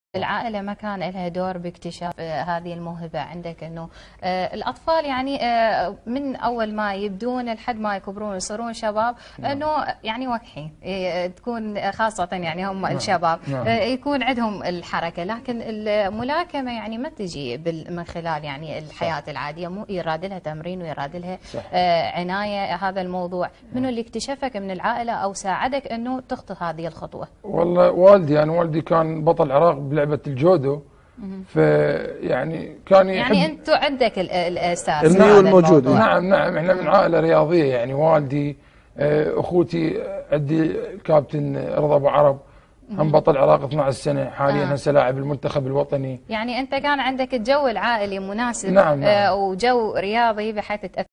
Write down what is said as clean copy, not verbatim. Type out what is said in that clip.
العائلة ما كان لها دور باكتشاف هذه الموهبة عندك انه الاطفال يعني من اول ما يبدون لحد ما يكبرون ويصيرون شباب انه يعني وقحين تكون خاصة يعني هم الشباب يكون عندهم الحركة، لكن الملاكمة يعني ما تجي من خلال يعني الحياة العادية، مو يراد لها تمرين ويراد لها عناية. هذا الموضوع منو اللي اكتشفك من العائلة او ساعدك انه تخطو هذه الخطوة؟ والله والدي كان بطل العراق بلعبة الجودو، فيعني كان يحب. يعني انتم عندك الاساس الميول موجود. نعم احنا من عائلة رياضية، يعني والدي اخوتي عندي كابتن رضا ابو عرب هم بطل العراق 12 سنة حاليا، هسه لاعب المنتخب الوطني. يعني انت كان عندك الجو العائلي مناسب. نعم. وجو رياضي بحيث